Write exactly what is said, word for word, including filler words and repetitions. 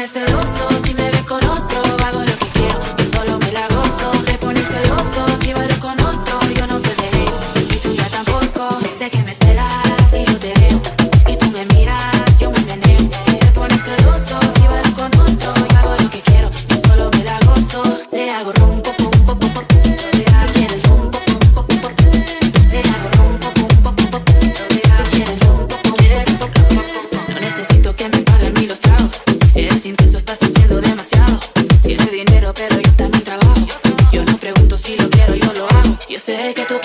pones celoso si me ves con otro. Hago lo que quiero, yo solo me la gozo. Te pones celoso si bailo con otro. Yo no soy de ellos y tú ya tampoco. Sé que me celas si yo te veo y tú me miras, yo me meneo. Te pones celoso si bailo con otro. Yo hago lo que quiero, yo solo me la gozo. Le hago rum, pum, pum, pum, pum, pum. Tú quieres rum, pum, pum, pum, pum. Le hago rum, pum, pum, pum, pum, pum. Tú quieres rum, pum, pum, pum, pum. No necesito que me paguen mí los tragos. Eres intenso, estás haciendo demasiado. Tienes dinero, pero yo también trabajo. Yo no pregunto si lo quiero, yo lo hago. Yo sé que tú